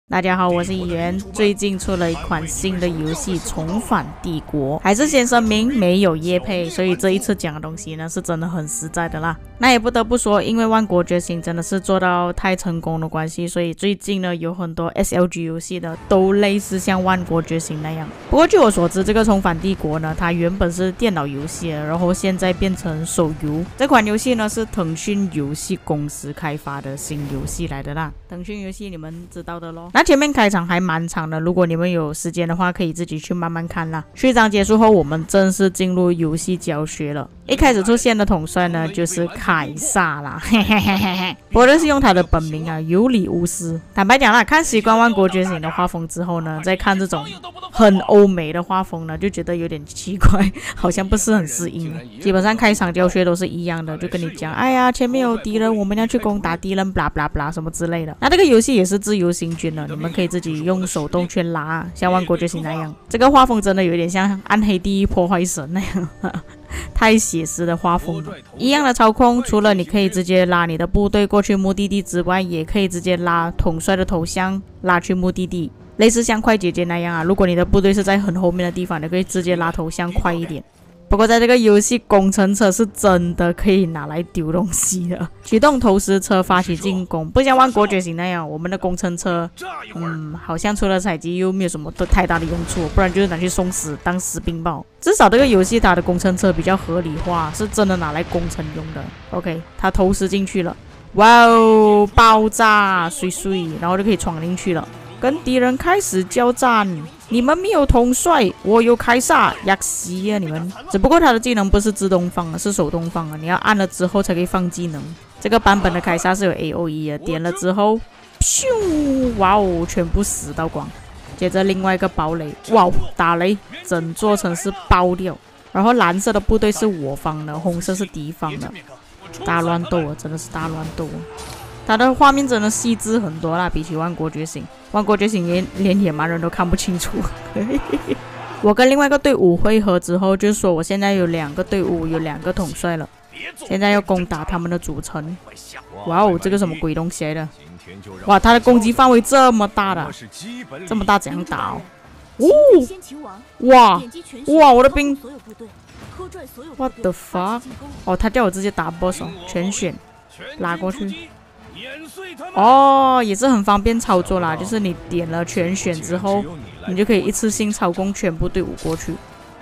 大家好，我是议员。最近出了一款新的游戏《重返帝国》，还是先声明没有业配，所以这一次讲的东西呢是真的很实在的啦。那也不得不说，因为万国觉醒真的是做到太成功的关系，所以最近呢有很多 SLG 游戏的都类似像万国觉醒那样。不过据我所知，这个《重返帝国》呢，它原本是电脑游戏，然后现在变成手游。这款游戏呢是腾讯游戏公司开发的新游戏来的啦。腾讯游戏你们知道的咯。那前面开场还蛮长的，如果你们有时间的话，可以自己去慢慢看啦。序章结束后，我们正式进入游戏教学了。一开始出现的统帅呢，就是凯撒啦，嘿嘿嘿嘿嘿。不过这是用他的本名啊，尤里乌斯。坦白讲啦，看习惯万国觉醒的画风之后呢，再看这种很欧美的画风呢，就觉得有点奇怪，好像不是很适应。基本上开场教学都是一样的，就跟你讲，哎呀，前面有敌人，我们要去攻打敌人，blah blah blah什么之类的。那这个游戏也是自由行军的，你们可以自己用手动去拉，像万国觉醒那样。这个画风真的有点像暗黑第一破坏神那样。太写实的画风了，一样的操控，除了你可以直接拉你的部队过去目的地之外，也可以直接拉统帅的头像拉去目的地，类似像快捷键那样啊。如果你的部队是在很后面的地方，你可以直接拉头像快一点。不过在这个游戏，工程车是真的可以拿来丢东西的。启动投石车发起进攻，不像万国觉醒那样，我们的工程车，好像除了采集又没有什么太大的用处，不然就是拿去送死当死兵包。至少这个游戏它的工程车比较合理化，是真的拿来攻城用的。OK， 它投石进去了，哇哦，爆炸，碎碎，然后就可以闯进去了。跟敌人开始交战，你们没有统帅，我有凯撒，压死啊你们！只不过他的技能不是自动放，是手动放啊，你要按了之后才可以放技能。这个版本的凯撒是有 AOE 的，点了之后，咻，哇哦，全部死到光。接着另外一个堡垒，哇哦，打雷，整座城市爆掉。然后蓝色的部队是我方的，红色是敌方的，大乱斗啊，真的是大乱斗啊！它的画面真的细致很多啦，比起万国觉醒，万国觉醒连野蛮人都看不清楚。我跟另外一个队伍会合之后，就说我现在有2个队伍，有2个统帅了，现在要攻打他们的主城。哇哦，这个什么鬼东西来的？哇，他的攻击范围这么大的，这么大怎样打哦？哇，我的兵 ，What the fuck？ 哦，他叫我直接打 boss 哦，全选拉过去。哦，也是很方便操作啦，就是你点了全选之后，你就可以一次性操控全部队伍过去。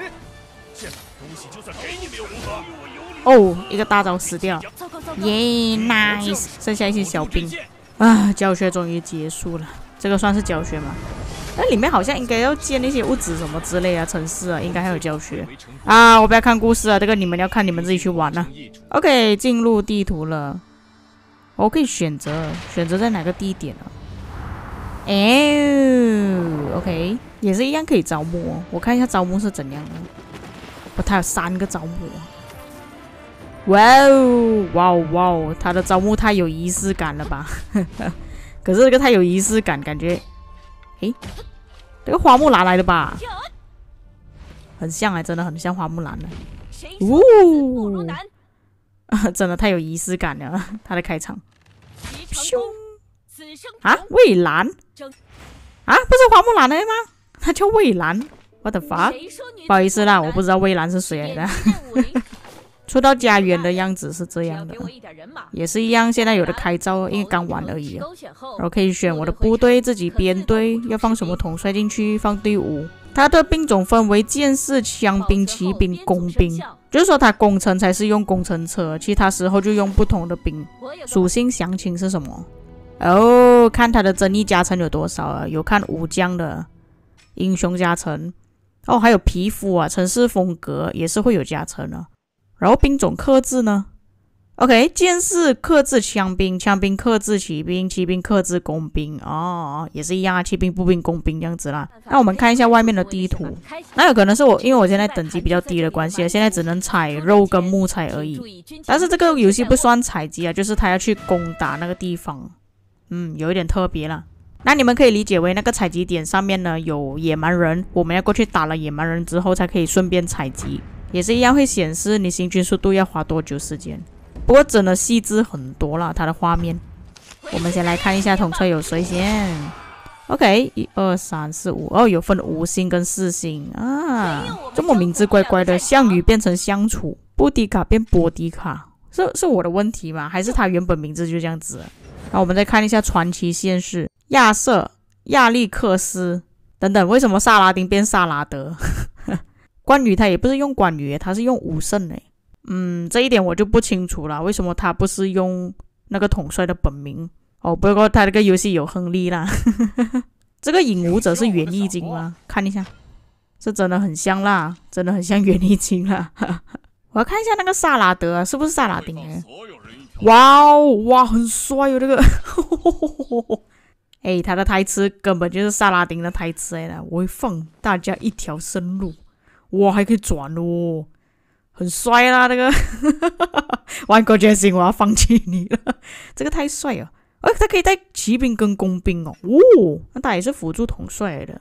哦，一个大招死掉，耶 ，nice， 剩下一些小兵啊，教学终于结束了，这个算是教学吗？那里面好像应该要建那些物资什么之类啊，城市啊，应该还有教学啊。我不要看故事啊，这个你们要看，你们自己去玩啊。OK， 进入地图了。我可以选择在哪个地点啊？OK， 也是一样可以招募哦。我看一下招募是怎样的。哦，它有3个招募。哇哦，它的招募太有仪式感了吧？可是这个太有仪式感，感觉，这个花木兰来的吧？很像啊，真的很像花木兰的。真的太有仪式感了，他的开场。咻！啊，蔚蓝啊，不是花木兰的吗？他叫蔚蓝 ，what the fuck？ 不好意思啦，我不知道蔚蓝是谁来的。出到家园的样子是这样的，也是一样。现在有的开招，因为刚玩而已。然后可以选我的部队，自己编队，要放什么统帅进去，放队伍。它的兵种分为剑士、枪兵、骑兵、工兵，就是说它攻城才是用工程车，其他时候就用不同的兵。属性详情是什么？哦，看它的争议加成有多少啊？有看武将的英雄加成，哦，还有皮肤啊，城市风格也是会有加成的。然后兵种克制呢 ？OK， 剑士克制枪兵，枪兵克制骑兵，骑兵克制工兵，哦，也是一样啊，骑兵、步兵、工兵这样子啦。那我们看一下外面的地图，那有可能是因为我现在等级比较低的关系，现在只能采肉跟木材而已。但是这个游戏不算采集啊，就是他要去攻打那个地方，有一点特别啦。那你们可以理解为那个采集点上面呢有野蛮人，我们要过去打了野蛮人之后才可以顺便采集。也是一样会显示你行军速度要花多久时间，不过真的细致很多啦，它的画面。我们先来看一下统帅有谁先。 OK， 1、2、3、4、5，哦，有分5星跟4星啊。这么名字怪怪的，项羽变成相处，布迪卡变波迪卡，是我的问题吗？还是他原本名字就这样子？然后我们再看一下传奇县市，亚瑟、亚历克斯等等，为什么萨拉丁变萨拉德？关羽他也不是用关羽，他是用武圣诶。这一点我就不清楚了，为什么他不是用那个统帅的本名？哦，不过他这个游戏有亨利啦。这个影武者是源义经吗？看一下，这真的很像啦，真的很像源义经啦。我要看一下那个萨拉德啊，是不是萨拉丁诶？哇哦，哇，很帅哦，这个。他的台词根本就是萨拉丁的台词来的，我会放大家一条生路。哇，还可以转哦，很帅啦，这个。万国决心，我要放弃你了，这个太帅了。他可以带骑兵跟工兵哦，那他也是辅助统帅来的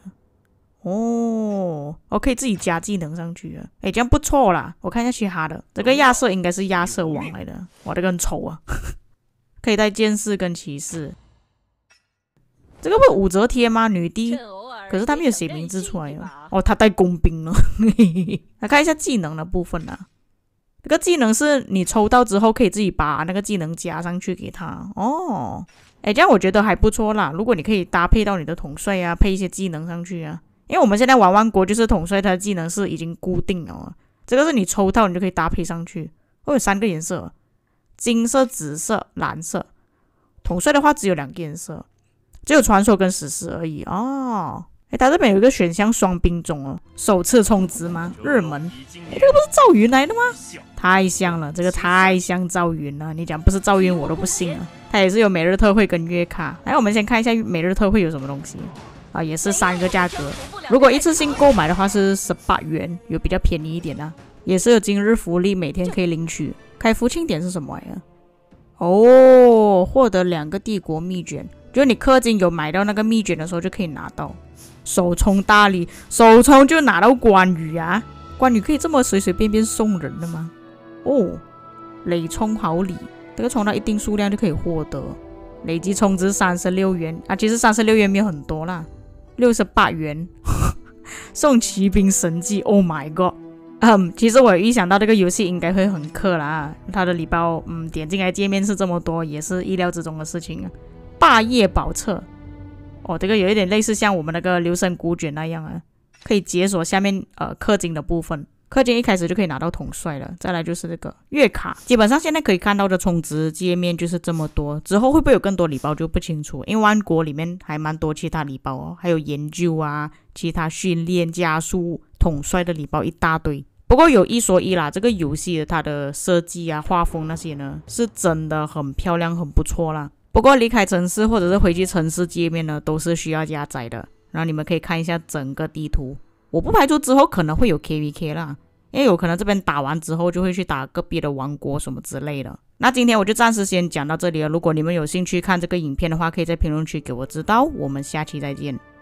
可以自己加技能上去啊，这样不错啦。我看一下其他的，这个亚瑟应该是亚瑟王来的，哇，这个很丑啊。可以带剑士跟骑士，这个不是武则天吗？女帝，可是他没有写名字出来哦，他带工兵了。来看一下技能的部分啊。这个技能是你抽到之后可以自己把那个技能加上去给他这样我觉得还不错啦。如果你可以搭配到你的统帅啊，配一些技能上去啊，因为我们现在玩万国就是统帅他的技能是已经固定了，这个是你抽到你就可以搭配上去。有3个颜色，金色、紫色、蓝色。统帅的话只有2个颜色，只有传说跟史诗而已他这边有一个选项双兵种首次充值吗？日门，这个不是赵云来的吗？太像了，这个太像赵云了，你讲不是赵云我都不信了。它也是有每日特惠跟月卡。来，我们先看一下每日特惠有什么东西也是3个价格。如果一次性购买的话是18元，有比较便宜一点啊。也是有今日福利，每天可以领取。开福庆点是什么呀？获得2个帝国秘卷，就是你氪金有买到那个秘卷的时候就可以拿到。首充大礼，首充就拿到关羽啊！关羽可以这么随随便便送人的吗？累充好礼，这个充到一定数量就可以获得。累计充值36元啊，其实36元没有很多啦，68元。送骑兵神技 ，Oh my god！其实我有预想到这个游戏应该会很氪啦，它的礼包，点进来界面是这么多，也是意料之中的事情啊。霸业宝册。这个有一点类似像我们那个流神古卷那样啊，可以解锁下面氪金的部分。氪金一开始就可以拿到统帅了。再来就是这个月卡，基本上现在可以看到的充值界面就是这么多，之后会不会有更多礼包就不清楚，因为万国里面还蛮多其他礼包还有研究啊，其他训练加速统帅的礼包一大堆。不过有一说一啦，这个游戏它的设计啊、画风那些呢，是真的很漂亮、很不错啦。不过离开城市或者是回去城市界面呢，都是需要加载的。然后你们可以看一下整个地图，我不排除之后可能会有 KVK 啦，因为有可能这边打完之后就会去打隔壁的王国什么之类的。那今天我就暂时先讲到这里了。如果你们有兴趣看这个影片的话，可以在评论区给我知道。我们下期再见。